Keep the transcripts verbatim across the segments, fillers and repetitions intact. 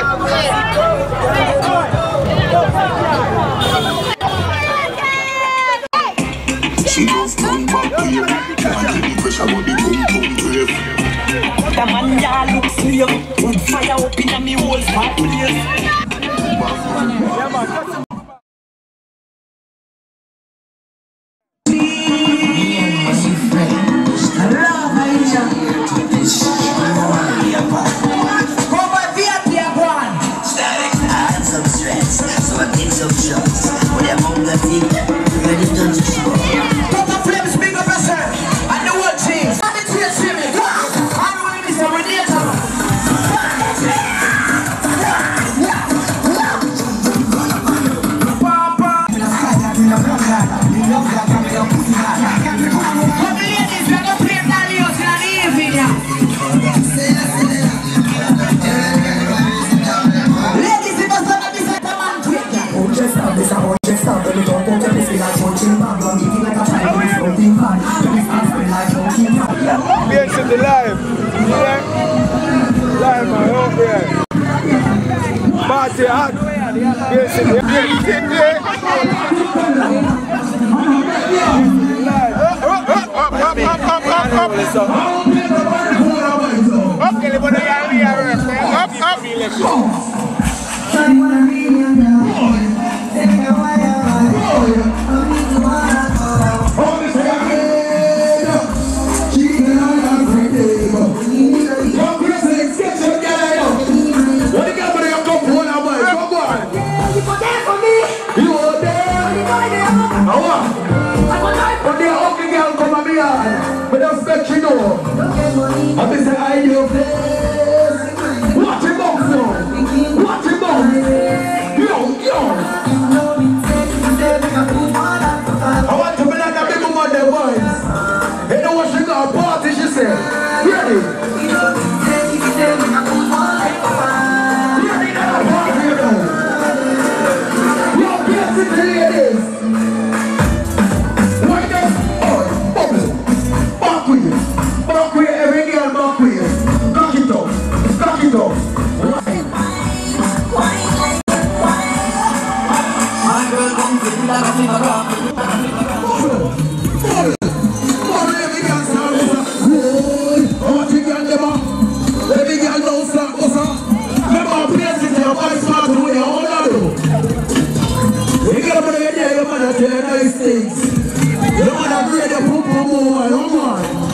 She just come back here. Can't keep the pressure but the boom boom brave. The man ya look slave. Put fire up in a me whole spot place. Basically live, yeah? Live man, out there. Party hot, basically, basically. Live. Up, up, up, up, up, up, up. Up, everybody up, up. I say I do place. Watch him bounce now. Watch him bounce. Yo, yo. I want to be like a big woman that boys. They know what she got a party, she said. Ready? Ready now, party now. Yo, basically it is. Right there. Oh, bubble. Back with you. Back with you. Every girl back with you. Cock it up. Cock it up. My girl comes in like a finger rock. Bubble. Bubble, every girl start with a roll. I want you girl them up. Every girl don't start with a. Remember, place it your voice part to win your own lado. You get up on the idea, your mother tell you nice things. Your mother bring your poo poo more, come on.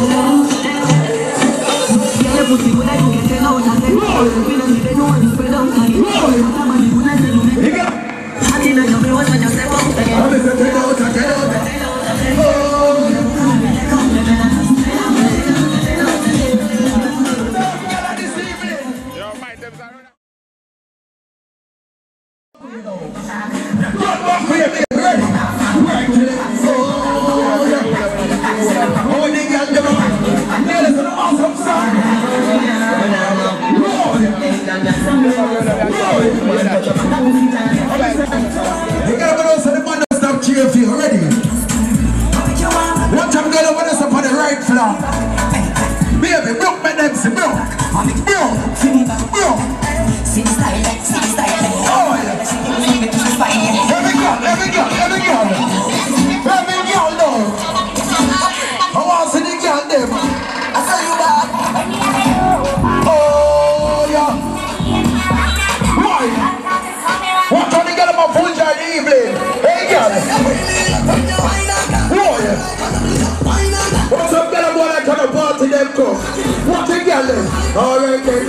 Alright then.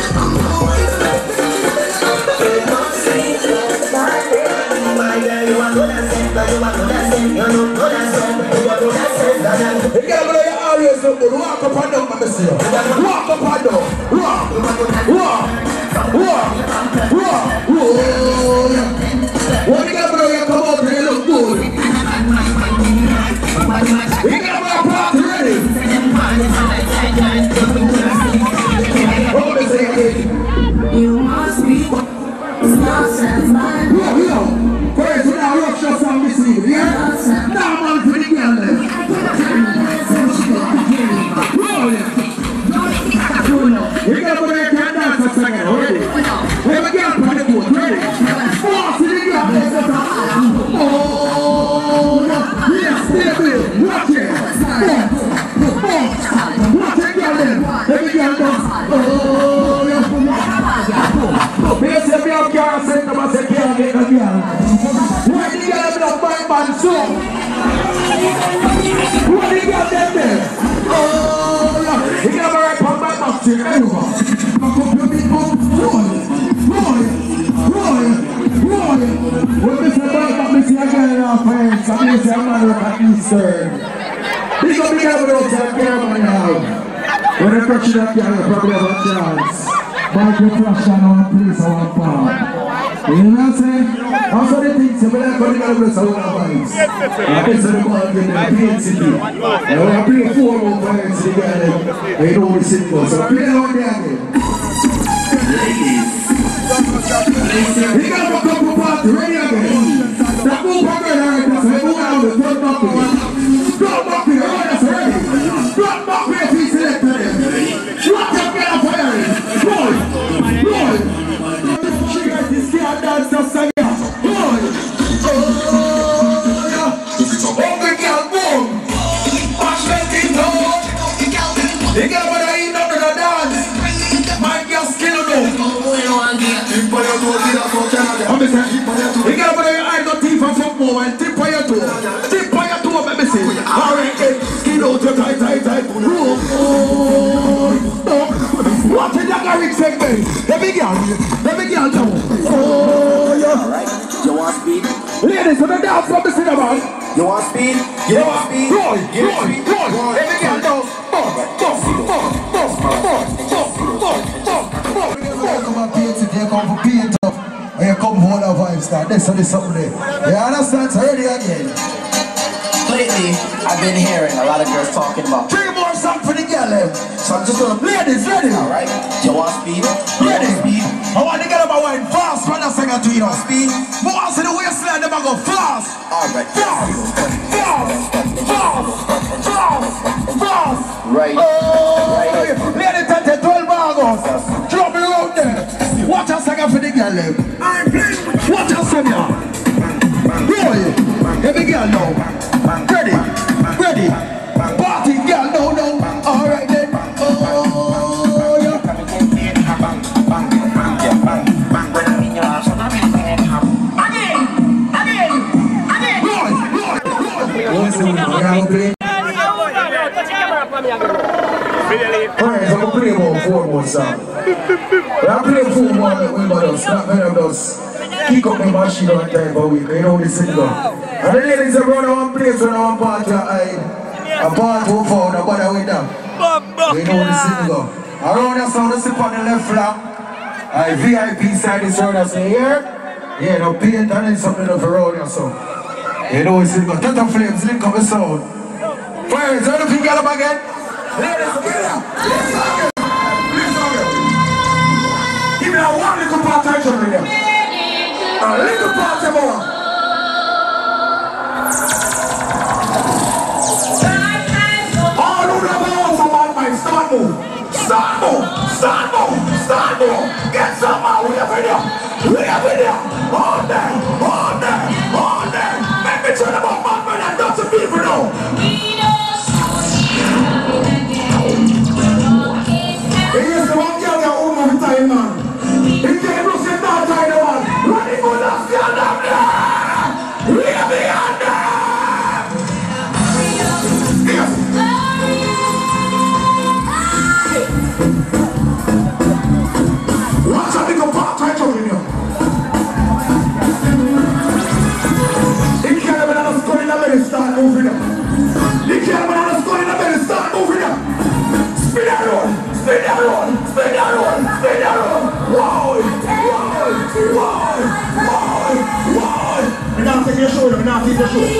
You gotta go there always walk up and down, my monsieur. Walk up and down. Walk. Walk. Walk. Walk. Walk. When you gotta go there, come out and you look good. You gotta go party ready. You must be nonsense, man. Yo, yo. First, we now rock shots on this evening, yeah? Now, man, for the girl there. You gotta go there and dance a second, already. a girl. Why the girl have not my man so? Why the girl them there? Oh, yeah. You can have a right on my back to you. Back up your big bum. Roll, roll, roll, roll. When we say back up, we see a girl in our friends. And we say a man look at Eastern. Big up the girl without that girl man now. When they touch that girl, you probably have a chance. But you flash down on a place or one part. You know what I'm saying? Also the things you like when you got to bless all the vibes. I guess the ball get the P N C D. And when I play four more vibes to the guy, I know the simple. So play it on there again. You got to come to party, ready again. That move on there, right? That's why move on the third bucket. Third bucket, right? That's ready. Third bucket, he selected them. Watch out, get up here. Roll, roll. She got this girl dance to sing it. Roll. Oh, yeah. Hungry girl, boom. Watch that thing go. The girl when I eat up in the dance. My girl skin on them. Tip on your toe, get up on Canada. The girl when I eye got teeth and fuck more and tip on your toe. Tip on your toe, let me see. Alright, skin out your tight, tight, tight. Roll. Watch it, that Eric segment. Let me get let me get down. Oh, yeah. Alright, you want speed? Ladies, so the dance from the cinema. You want speed? You want speed? Roll, roll, roll. Let me get down. Come and paint it, you come for paint up. And you come for all the vibes that. This and this something there. You understand? So ready again. Lately, I've been hearing a lot of girls talking about three more songs for the girl. So I'm just gonna ladies, ready? Alright, you want speed? Ready? Speed. I want to get up my wine fast when I sing it to you. Speed. But once in the waistline, them I go fast. Alright. Fast. Fast. Fast. Fast. Fast. Right. Oh, right. Lady Tante, twelve bangos. Drop me out there. Watch us sing for the girl. Watch us sing here. Roll. Every girl now. Ready. Ready. Party girl, no, no. Alright then. Oh, yeah. Again. Again. Again. Roll. Roll. Roll. Alright, so I'm play about four more songs. I'm playing four more that we must not many of us kick up the machine on time per week. You know this thing go. And the ladies are running one place when one part of I a part who found nobody with them. We know this thing go. Around us on the sip on the left flank. I V I P side is around us here. Yeah, no paint and then something of around us so. You know this thing go. Tata Flames, link up the sound. Fire, turn the finger up again. Ladies, get it up. Please again. Please again. Give me a one little part of action with them. A little part of more. All who never know about my start move. Start move. Start move. Start move. Get some out. We have video. We have video. On there. On there. On there. Make me turn about my man and lots of people know. Here's the one girl that own my time, man. If you can't do shit, not time, man. Running for the stand up there. We are beyond there. Yes. Watch out, little part time for you. If you can't have another score in the middle, start moving up. If you can't have another score in the middle, start moving up. Spin that road, spin that road, spin that road, spin that road. Wow, wow, wow, wow, wow. We're not taking your shoulder, we're not taking your shoulder.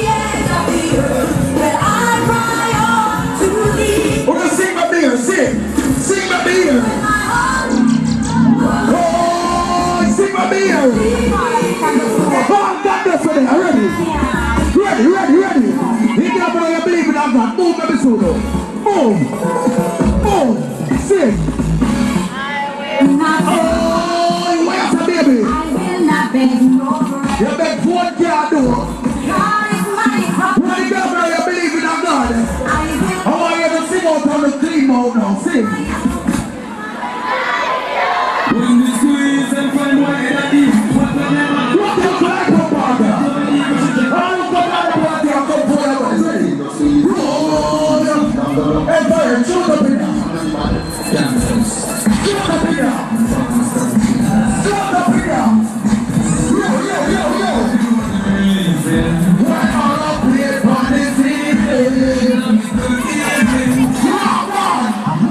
We're gonna sing my beer, sing, sing my beer. Oh, sing my beer. Oh, I've got this for them, ready? Ready, ready, ready. You can't believe it, I've got. Move, baby, Sudo. Move. Boom! Sing! Oh, where's the baby? I will not beg over. You beg for what you do? God is my prophet. When you go there, you believe in a God. I want you to sing out on the clean mouth now. Sing! When the squeeze and find what it is, what the name of Start up here. Yo, yo, yo, yo. Why all up here for this evening? Come on.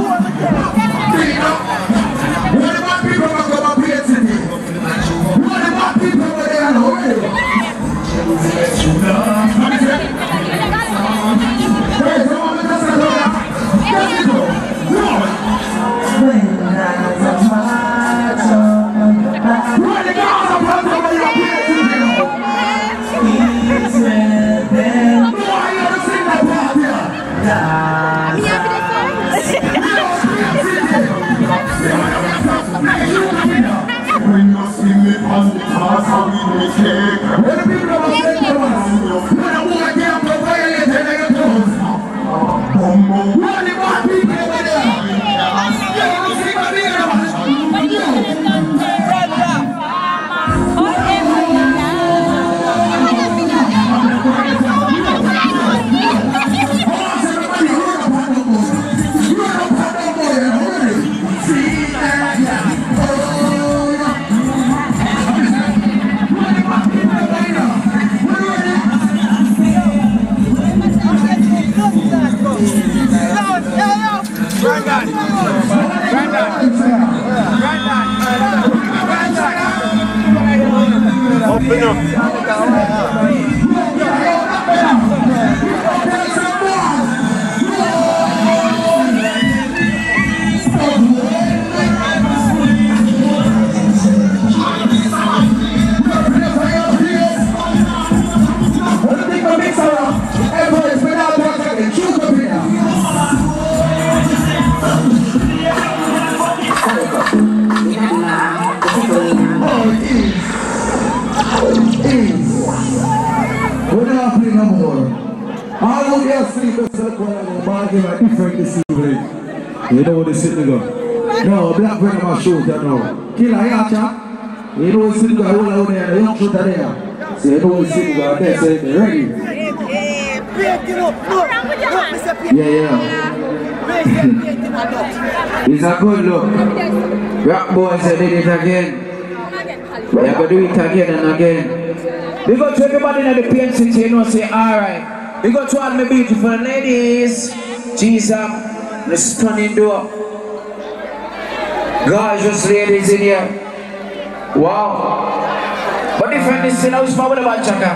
What about people who come up here today? What about people who are there already? When you see me on the class, I will make it. When the people are saying to us, when I walk here, I'm going to violate and I get close. What about people over there? Yo, you see my video? Open up. Different this evening. You know what this is go? No, black friend of my shoot you know. Killer here, chap. You know what's in the whole out there, the young shooter there. So you know what's in the there, so they're ready. Yeah, yeah. It's a good look. Rap boys did it again. We have to do it again and again. We go to everybody in the P N C T, you know, say alright. We go to all my beautiful ladies. Jesus, the stunning door. Gorgeous ladies in here. Wow. But different is still house power about Chaka.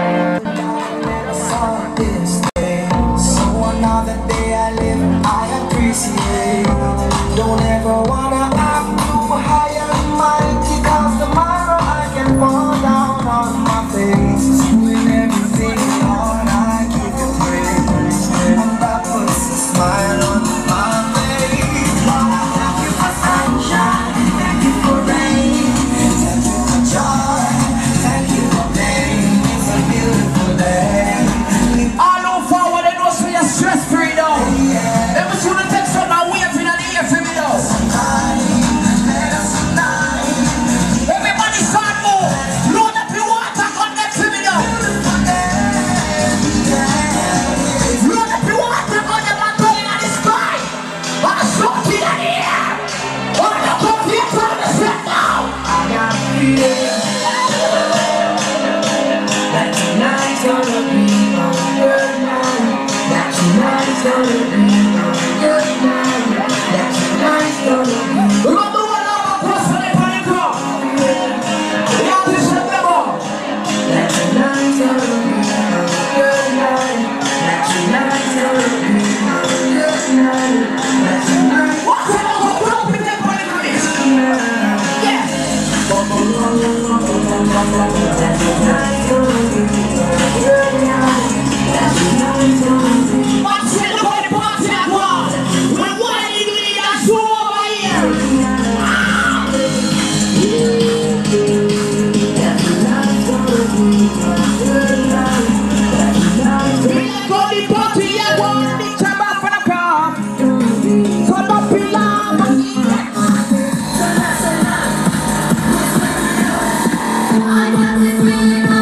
So another day I live, I appreciate. Don't ever wanna act too high and mighty, cause tomorrow I can fall down on my face. Doing everything on, I give you praise. And that puts a smile on my face. Lord, I thank you for sunshine, thank you for rain, thank you for joy, thank you for pain. It's a beautiful day. All over forward, they know so you're stress free though. Let me see the text from my way in the ear for me though. Everybody start move. Load up your water, connect to me though. Load up your water, connect my tongue in the sky. But I shot in the air. All the top here from the set now. I got feeling that tonight's gonna be a good night. That tonight's gonna be a good night. That tonight's gonna be. Run the one over, cross on the panic rock. Yeah, this is the level. That tonight's gonna be a good night. That tonight's gonna be a good night. That tonight's What's the level? Put up with that panic rock. Yeah. That tonight's gonna be a good night. That tonight's gonna be. What's the level? The party at one. When what are you doing? That's two over here. That tonight's gonna be a good night. That tonight's We are going to party at one. Big time up for the car. Come up in love. I got this feeling.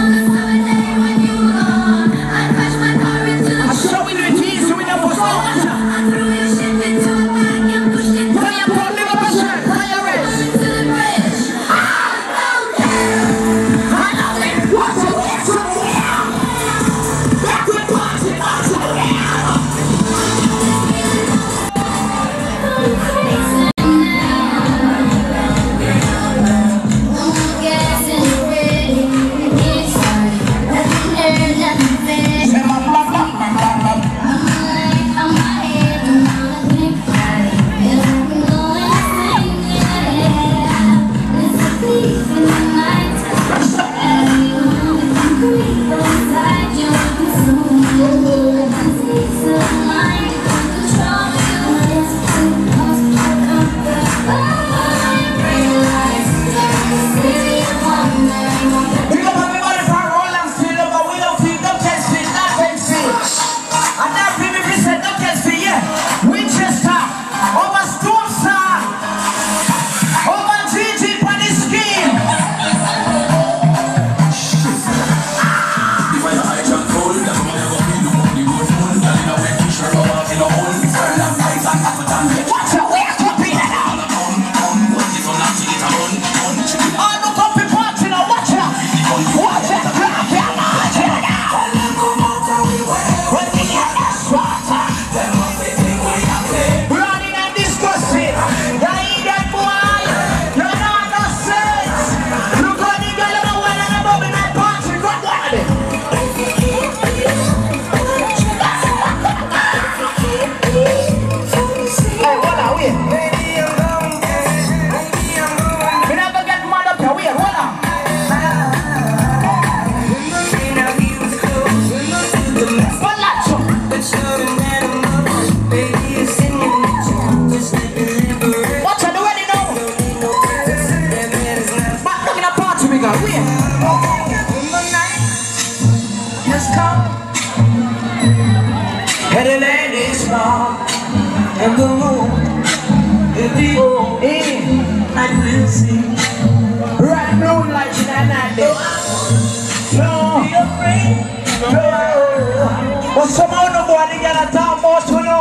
Right moonlight in that night day. No. No. But somehow no boy, they got a talk about you know.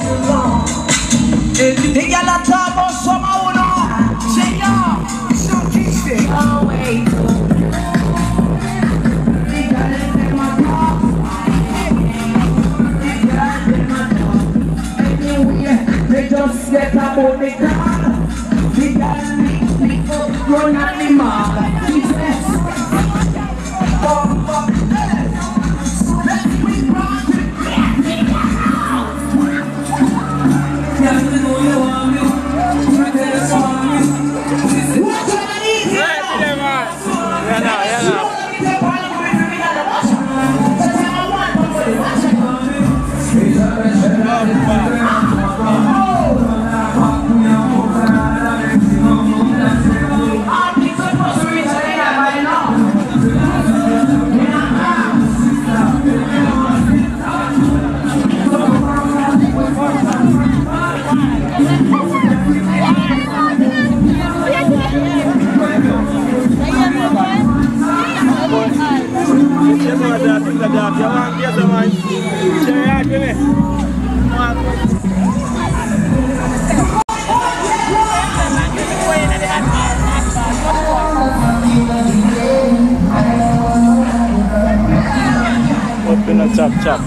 They got a talk about somehow no. Say no. So kiss it. Oh wait. They got it in my talk. They got it in my talk. Anyway, they just get about the car. They got me, me up, run at the mark. Open a chop chop.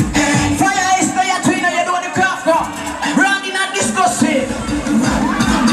Fire is there, you know, you do the craft now. Running and discussing.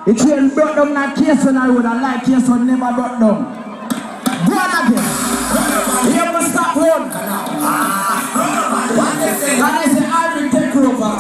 The train brought down that case on the road and like case on never brought down. Go on again. Here we stop road. And I say, I will take over.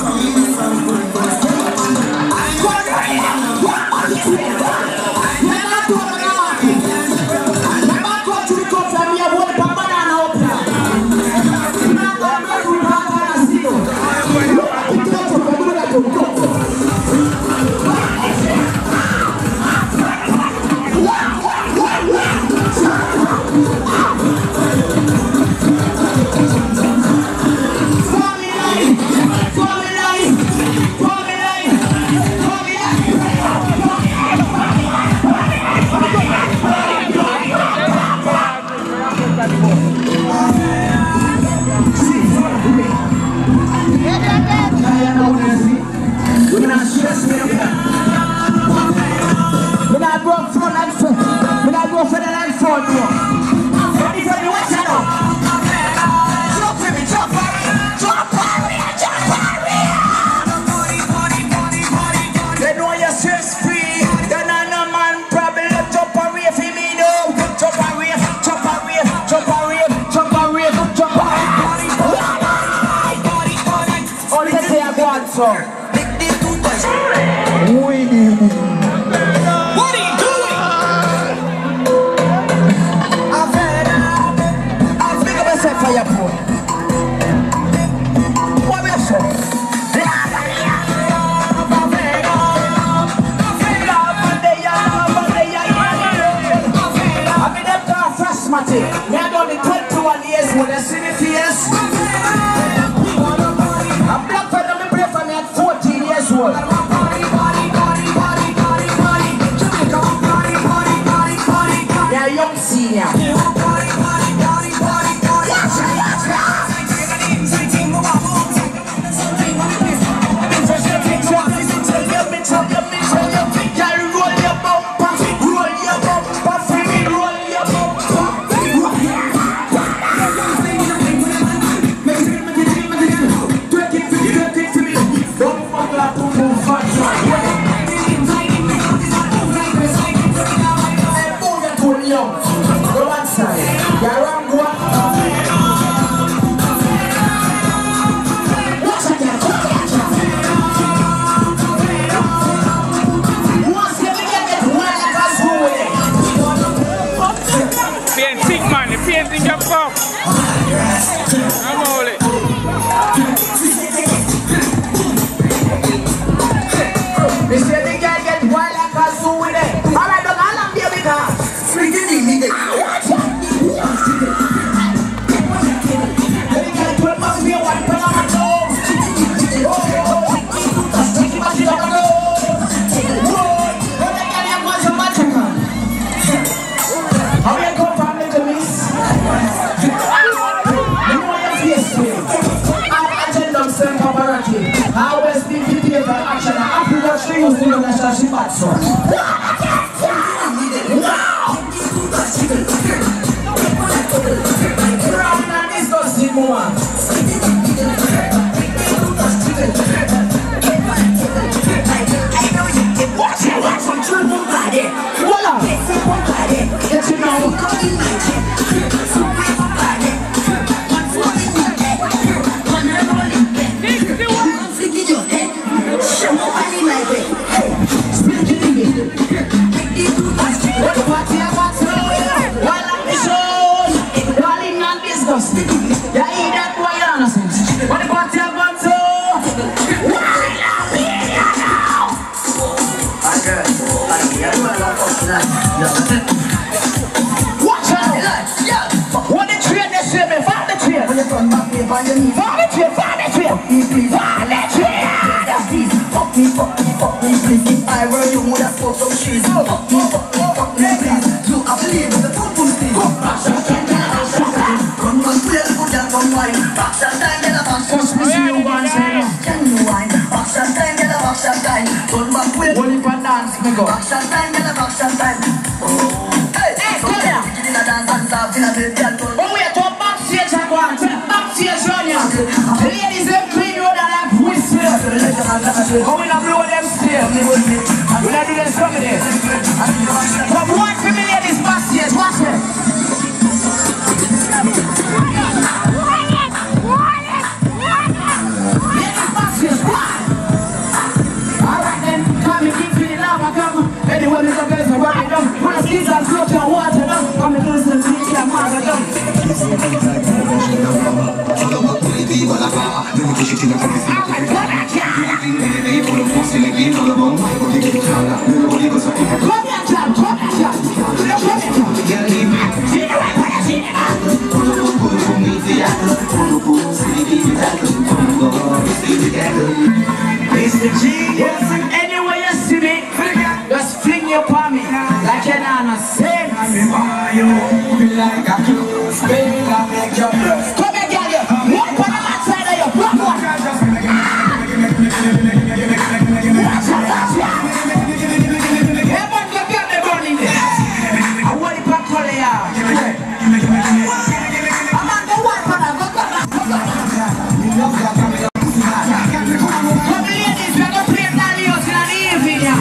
Ladies and clean road and like whistle. Come in and blow them stairs. I do this some of this. From one to the ladies, bastards, watch it. Ladies, bastards, what? Alright then, come and keep feeling love, I come. Anyone who's a girl, so rock it down. When the skis are close to water down, come and listen to me, I'm mad down. It's the genius. Anyway you see me, just fling your palm me like an Anna said. I'm buy you, be like a close baby, I make your breath. Come here, girl, walk on the outside of your block one. Everyone can get the burning there. I want it back for the yard. I'm on the one for the go go go go. Come ladies, we're gonna play Dalios in the evening now.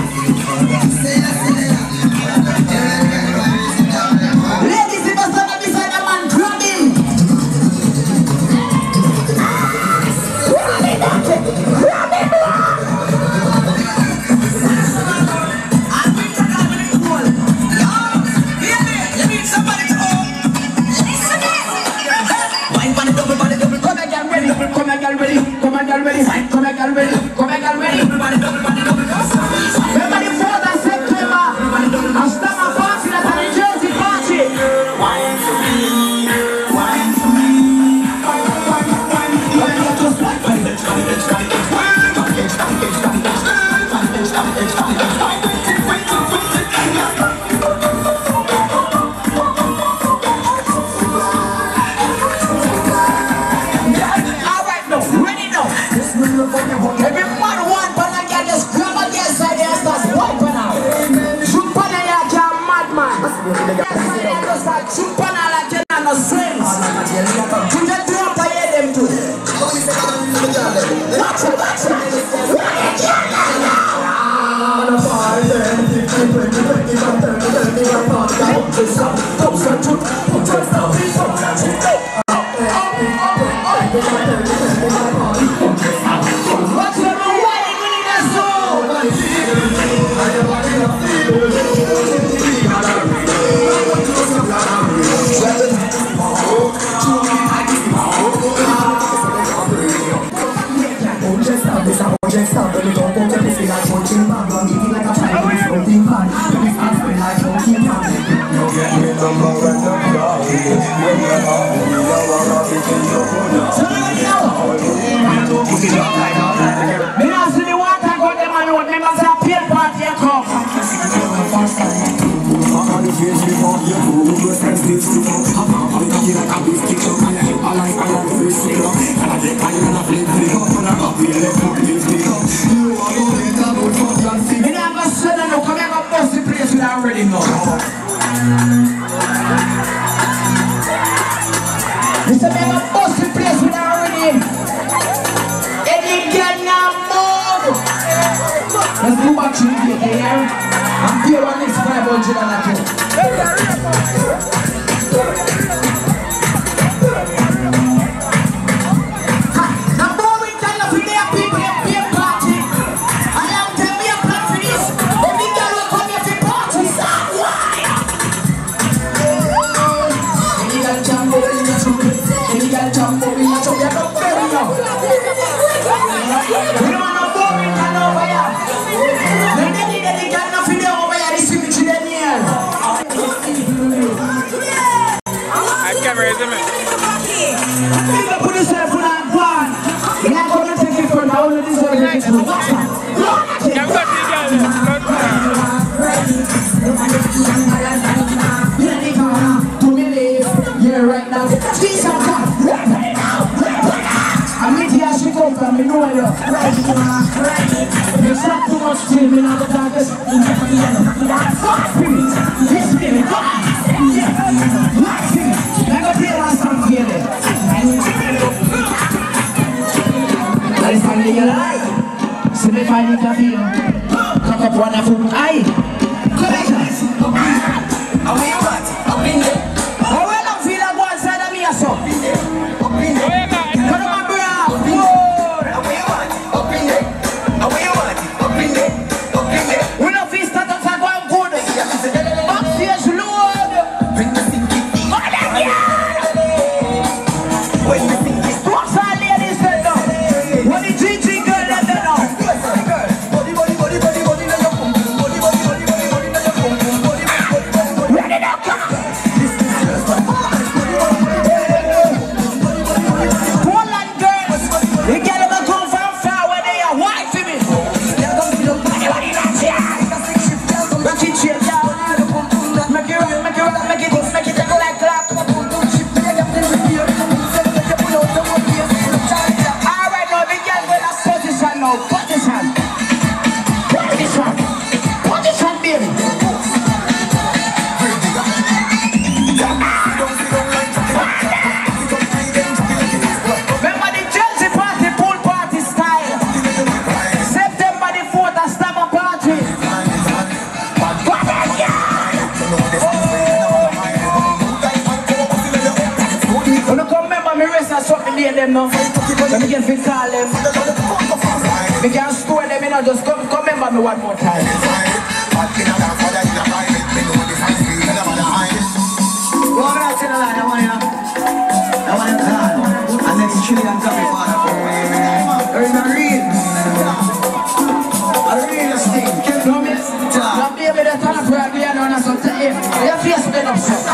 Ladies, if you're standing beside a man, grab him. Grab him, grab him. I'm going to grab him in the pool. You need somebody to hold. Wine for the double, for the double. Come and get ready, come and get ready, come and get ready, come and get ready, come and get ready. Remember the fourth of September, I'm still a party that's a Jersey party. Wine for me, wine for me. Wine for just one. Alright now, ready now. Every man want but I can just grab a girl side and start wiping out. Shoot on a like a madman. Yes, I just start shoot on a like a no sense. You just do up I hear them too. Watch it, watch it. What's the wedding in the soul? Me not see the water go them and road. Me must have paid party and come. Me never said no. Come here, go bust the place we already know. Me say me go bust the place we already. Any girl now move. Let's go back to the here. I'm here on this five hundred and a two. Now boy, we tell us we there people in beer party. And I'm telling me a plan for this. Every girl will come here for party. Stop why? Any girl jump over in your truck. Any girl jump over in your truck. You're not very young. We don't want no boring girl over here. When they need any girl no video over here, they see me to them here. I can't raise him. Big up on yourself when I'm gone. You're not going to take it from now. Only this one is going to take it. I've got the yeah, right now. Jesus, I'm in here, she come from me, know you. There's not too much to me now, the darkest. Fuck spirit, this spirit, God. Like spirit, I'm going to play one song here. That is how you like. So if I need to feel. pack up one of them. Aye. Collectors. How we want? Up in there. How well I feel like one side of me or so? Up in there. Come on, bro. How we want? Up in there. How we want? Up in there. Up in there. We don't feel status are going good. Backstage load. Bring the thinking. What a girl. When the thinking. What's our ladies then now? What the G G girl then now? Body, body, body, body, body, now your pum pum. Body, body, body, body, body, now your pum pum. Body, body, body, body, body. Ready now, come. Poland girls. You get them a come from far where they are white for me. Anybody that's here? Rock it straight down. Make it rock, make it rock, make it go, make it take like clap. Alright now, the girl will have position now. Position. Position. Position, baby. Remember the Jersey party, pool party style. September the fourth, a stammer party. What a girl! When you come remember me rest and swap me them now. When me can fit call them. Me can store them, you know, just come, come remember me one more time. What am I telling you? I want you. I want you to and next trillion coming for there is a real, a real thing. No, me, no, baby, the time for a girl, and so tell him, your face been up, sir.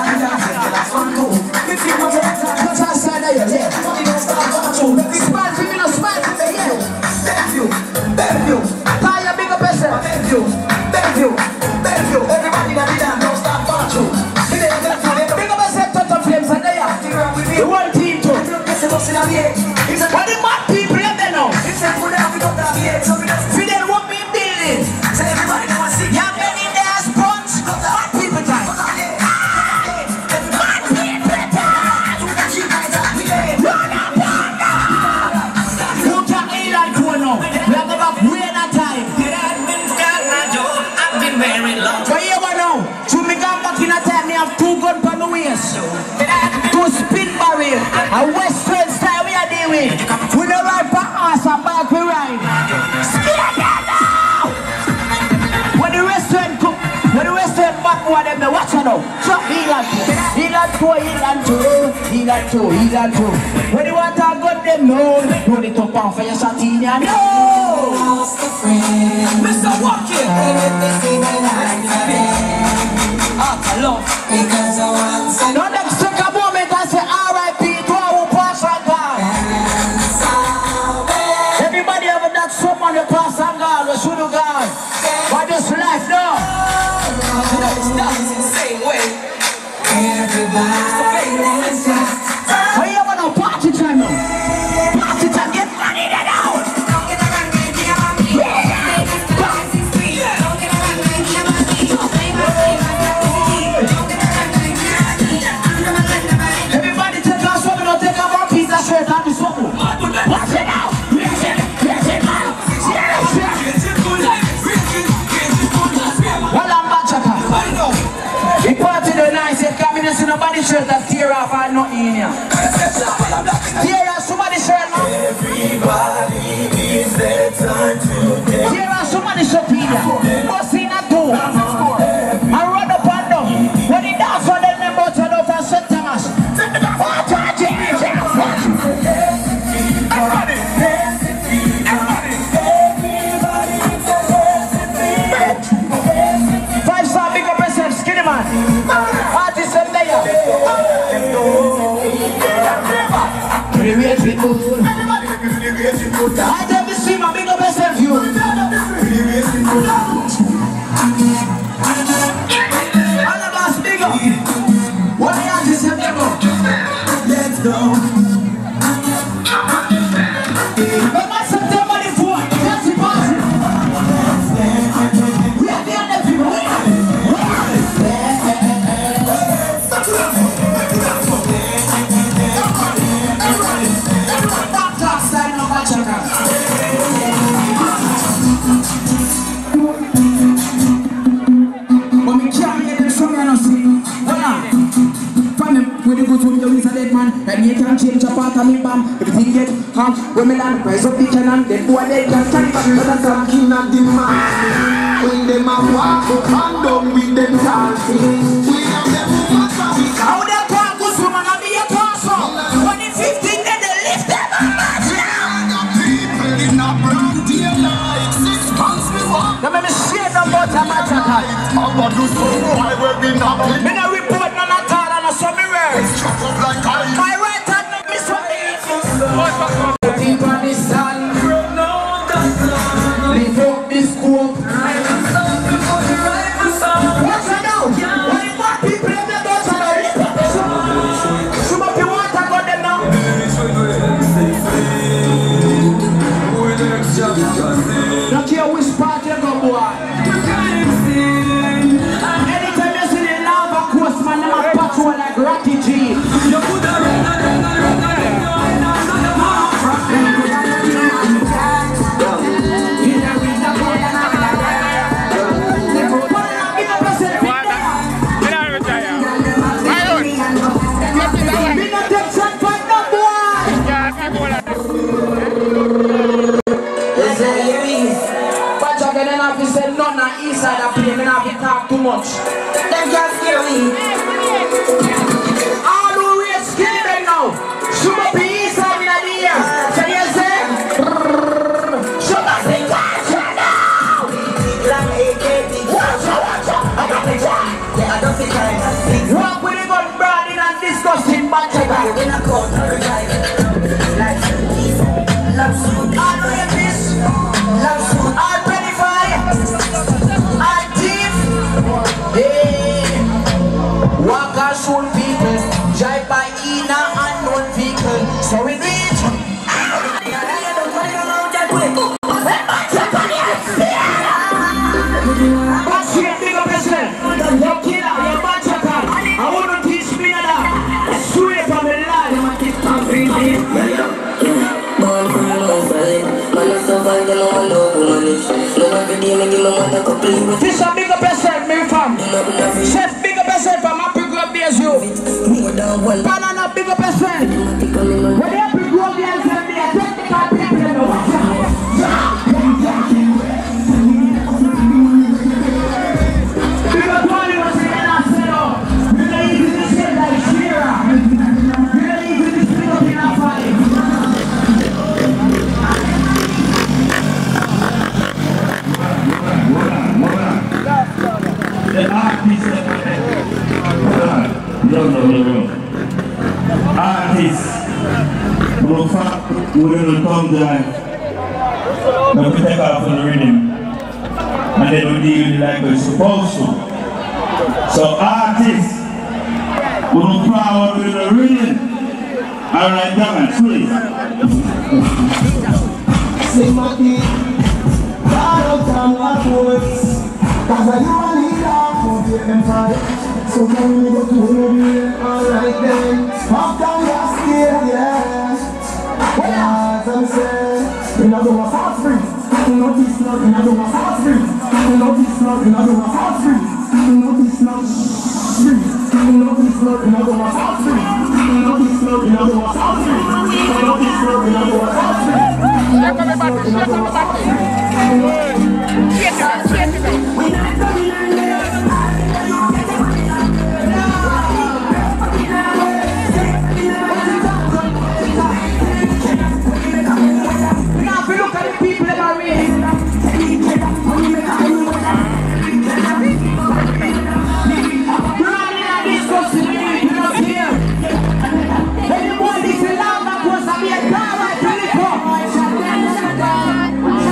Touch outside of you, yeah. Smile for me, no smile for me, yeah. Thank you, thank you, Tie your big up yourself. thank you, thank you, thank you. Everybody that did that, don't stop watching. Big up yourself, touch of flames, and there. The one team, too. What the mad people in there now? Fidel won't be building. Young men in there, sponge. Mad people time. Mad people time. Who can heal and go now? We are going back way in a time. But here we now. To me come back in a time, me have two guns on the waist. Two spin barrel. A western style we are doing. We don't ride for us and back we ride. Scared them now! When the restaurant cook, when the restaurant back one them, they watch it now. Drop heel and two, heel and two, heel and two, heel and two, heel and two. When you want to gun them, no. No, they top off for your shatinia, no! Mister Walking! Now let's take a moment and say R I P to our pass and God. Everybody have that someone that pass and God, we should have gone. But this life now. Oh, you want to party time now? Party time, get money then out. Everybody take off something or take off one piece of shirt and do something. Watch it out. Yes, it, yes, it, man. Yes, it. Well, I'm back, Chaka. The party the nice, you come in and see nobody's shirt that tear off and nothing in here. Tear off somebody's shirt, man. Everybody needs their time to get. Tear off somebody's shirt in here. Bust in a two. And run up and down. When he dance on them, them both turn off and set them us. What a change. Everybody, Five star, big up yourself, skinny man. Artists and there. Pretty weird people. I tell you, see my big up yourself, you. All of us, big up. What the artists have there go? let's go. But my September the fourth, that's the party. We are the other people. We are Doctor, sign up, Chaka. me bam. Everything get hot. When me land, rise up the cannon. Then boy they can carry back. But I'm talking at the man. When them a walk up and down with them dancing. We have them woman. How they talk, good woman, I be a person. When the fifteen, then they lift them up. People in a brown daylight. Six months we walk. Now let me share the butter, my child. I'm gonna do so high where we not. Me no report, no not all, and I saw me rare. My right hand, no miss what me. Deep on the sun. Lift up the scope. What's it now? When you want people in the bus, I don't lift up the scope. Some of you want to go them now. Don't care which part you go, boy. Anytime you see the lava coast, man, I'm a patrol like Rocky G. Too much. Them can't scare me. All who raise scared them now. Shoot up the east side in the ear. So you say, shut up the gas now. Watch out, watch out. I got the gun. Yeah, I don't think I walk with a gun burning and disgusting bunch of guys. When I call her like love suit. All who raise this. Love suit. All twenty-five. Walk and shoot people, drive by in a unknown vehicle. So we reach. What's your bigger person? Your killer, your massacre. I want to teach me that. Swear from the land. Born from the monster, man, I survive the no one love manage. No every day me give my mother a couple. This a bigger person, me fam. Chef bigger person from my pick up there's you. Banana bigger person. When they pick up there's them, they are technical people in the water. Bigger quality was in the center. We don't even this shit like Shira. We don't even this big up in our fight. The artist, no, no, no, no. Artists, no fact, we're going to come down, now we take off on the rhythm, and then we deal with it like we're supposed to. So artists, we're going to power with the rhythm. Alright, come on, please. Sing my key, God of time, my voice. Cause I know I need out for the empire. So when we go to the alright then. Half down last year, yeah. As I'm saying, we not do a fast free. We not this not, we not do a fast free. We not this not, we not do a fast free. We not this not, free. We not this not, we not do a fast free. We not this not, we not do a fast free. We not this not, we not do a fast free. We not this not, we not do a fast free. We not coming on there. Now if you look at the people that are reading, running and discussing, you don't care. Anyone is allowed that was to be a car right to the top.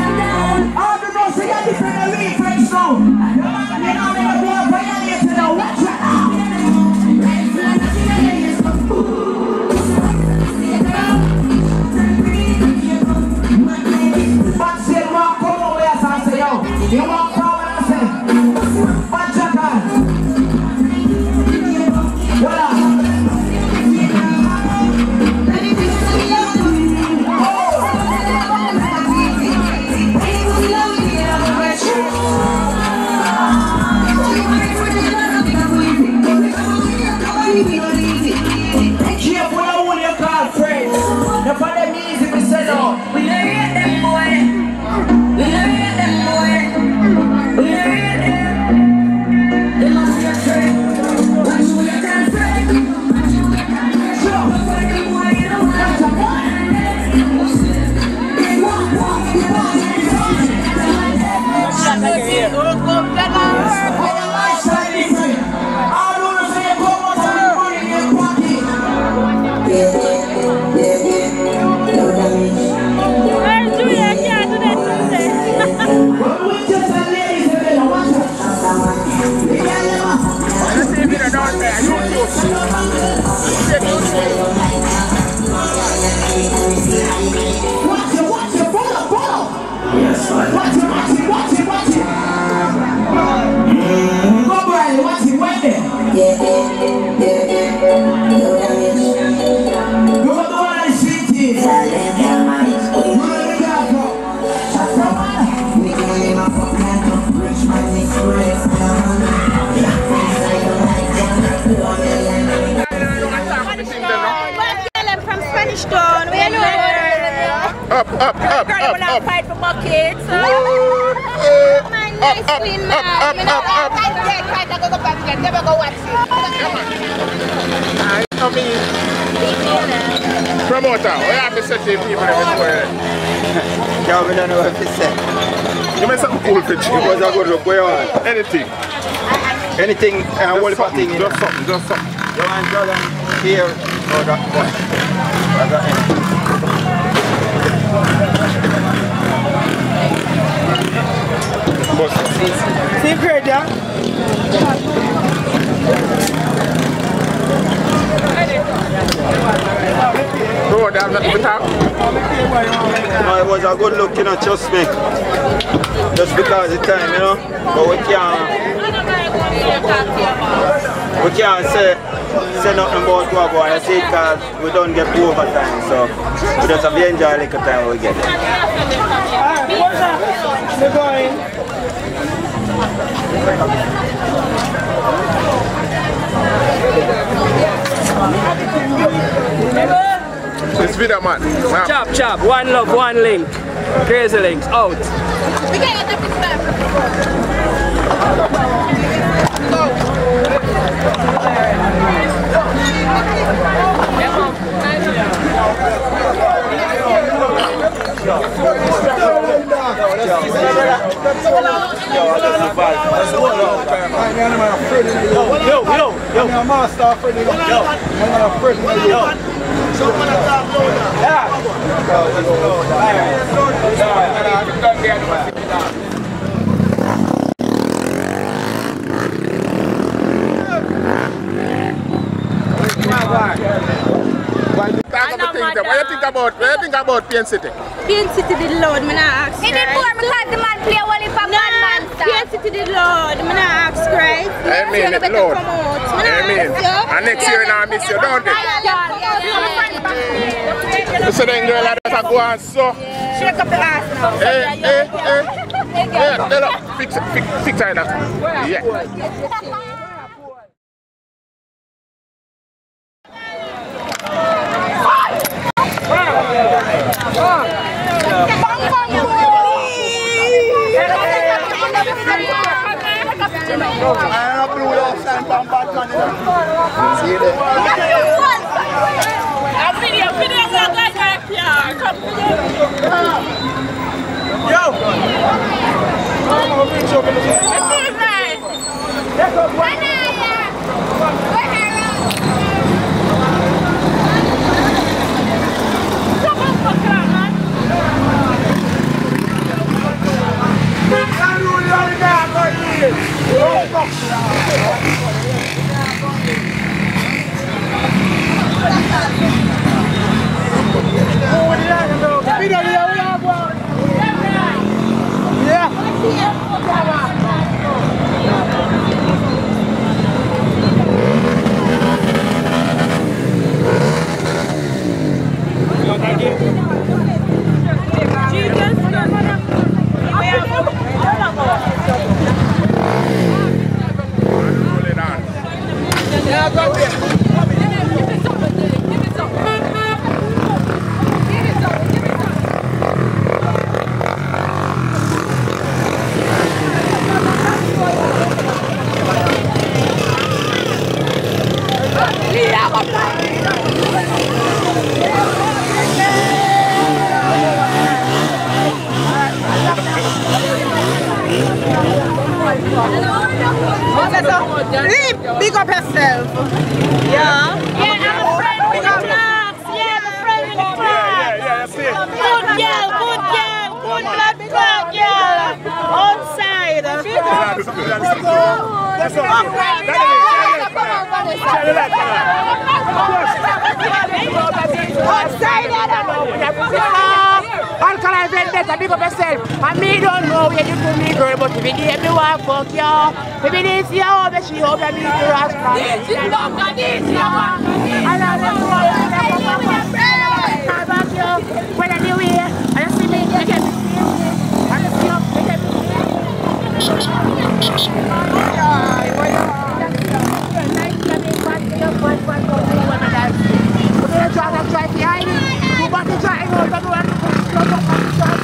up, girl up, will up. fight for buckets. Uh, Man, up, nice up, clean up, man. up, Me know up, that up. fight there, fight to go go back again. Never go watch it. I know me. Promoter, what have to say to people everywhere? Yeah, we don't know what to say. Give me something cool for you. It was a good look. Where you want? Anything. Anything, uh, Just whole something, thing in just it. something, just something. You want Jordan here? Oh, that one. I got it. See great, yeah? Bro, they have nothing to talk. No, it was a good look, you know, trust me. Just because of time, you know. But we can't we can't say say nothing about what boy. I say it because we don't get overtime, so we just have to enjoy a little time we get it. We're going. This video, man. man. Chop, chop. One love, one link. Crazy links, out. We can't get this back. Yo, yo, yo. I'm a master of Freddie. Yo, I'm a Freddie. Yo. What do you think about? What do you think about Pain City? Pain City did load, me not ask. He did more because the man play only for bad man. Pain City did load, me not ask, right? I mean it load. I mean, and next year now I miss you, don't they? So then girl like that go on so. Shake up the ass now. Hey, hey, hey. Yeah, they look, fix it, fix, fix it that. Yeah. Big up yourself. Yeah. Yeah, I'm a friend with the class. Yeah, I'm a friend with the class. Yeah, yeah, I see it. Good girl, good girl, good blood clot girl. Outside. That's Alkaline Vendetta, big up yourself. And me don't know where you put me, girl, but if you give me one fuck you, if you didn't see how that she hope that me to Rasta. This is not the this, you want. And I don't know you. When anyway, I see me, I get me I see you, I get me Try to try behind it. Go back to try and go to the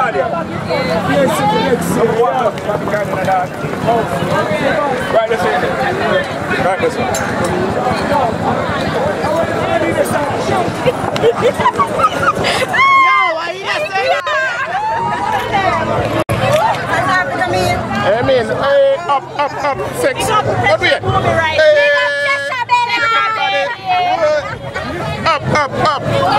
Right this way. Right this way. No, why you just say that? Hey, man, hey, up, up, up, six. Up here. Hey, up, up, up.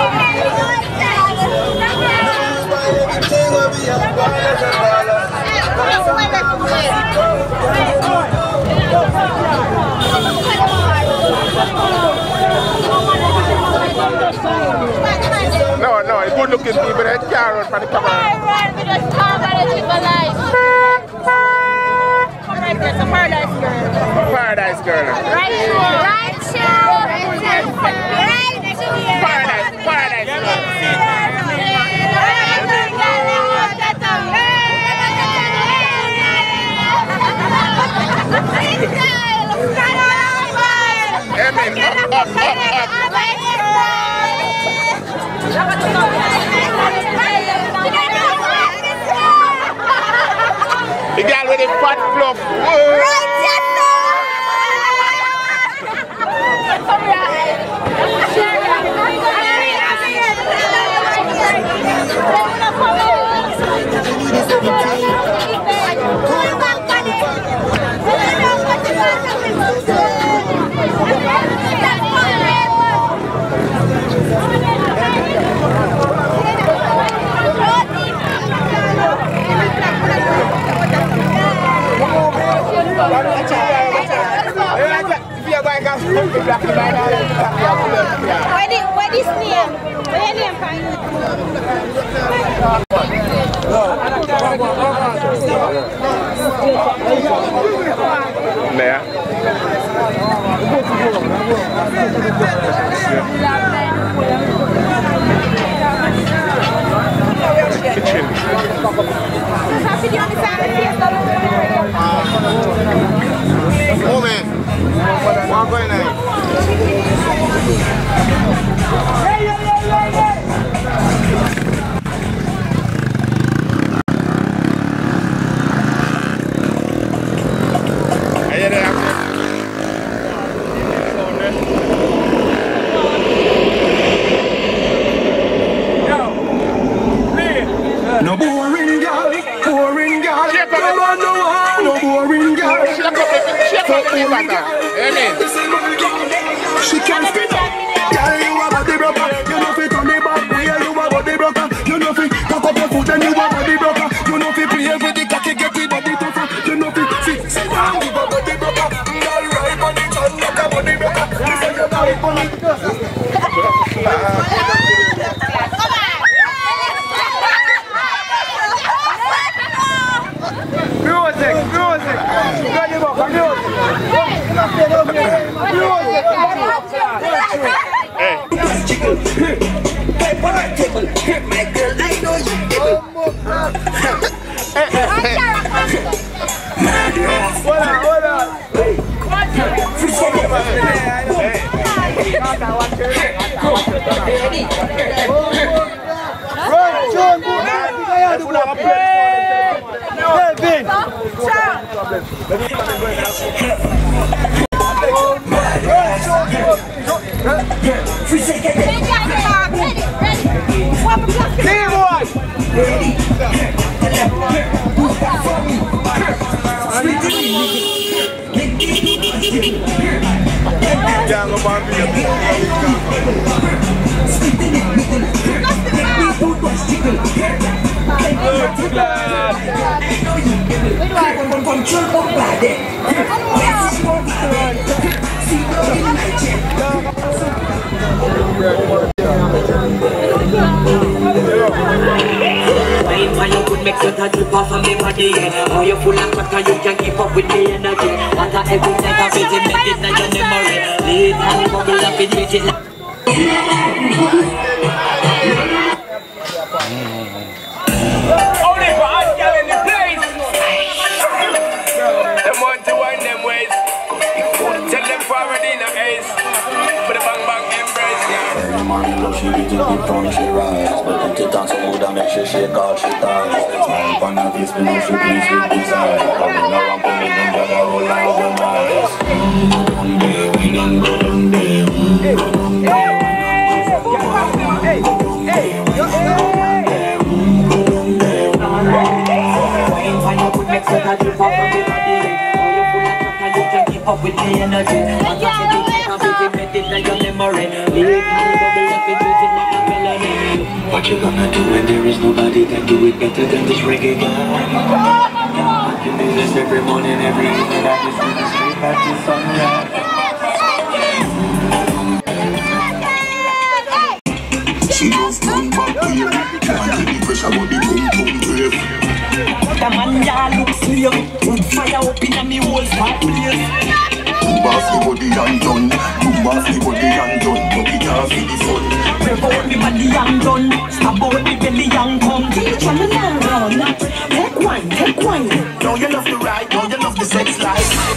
No, no, it's good looking people that can't run for the camera. I run with a star that is alive. Come right there, it's a paradise girl. Paradise girl. Right here. Right here. Right here. Paradise, paradise girl. Amen. Up, up, up, up. The girl with the fat fluff. Right, yes, What is name? What is name? There. Oh man, I'm going there. No boring girl, boring girl. Come on, no one, no boring girl. Shake up the butter. Amen. She can't spit up. Girl, you a body broker. You know fit on the back. Yeah, you a body broker. You know fit cock up your foot and you a body broker. You know fit play with the cocky, get the body tougher. You know fit sit sit down, you a body broker. Girl, right on it and like a body broker. You say you right on it. Music, music. Hey. My girl, I know you devil. Hold on, hold on. Run, John, go ahead. Kelvin. Free second. Why you could make certain drip off of me body? How you full of crack and you can keep up with me energy? What a every night I visit me in your memory. Lead and bubble up in it. Only for us girl in the place. Them want to wind them ways. Tell them forward in the ace. But the bang bang embrace, yeah. morning, love she beat it deep down, she rise. But put it on so good and make she shake all she ties. Smile upon her face, me know she pleased with desire. Coming around for me, don't get a roll out your eyes. One day, we don't go down there. Go down there. Hey, hey, hey, wine fire put next to that, you pop up in my day. Oh, you full of crack and you can keep up with the energy. One time you take a bit, you make it like your memory. Leave me double up and use it like a melody. What you gonna do when there is nobody that do it better than this reggae guy? I can do this every morning, every evening. I just do this straight back to sunrise. She just come back here. Can't keep the pressure but the boom boom brave. The man ya look slave. Wood fire up in me whole spot place. Boom boss the body and done. Boom boss the body and done. But it can't see the sun. Rev out the body and done. Stab out the belly and come. Teach me now run. Take wine, take wine. Now you love the ride, now you love the sex life.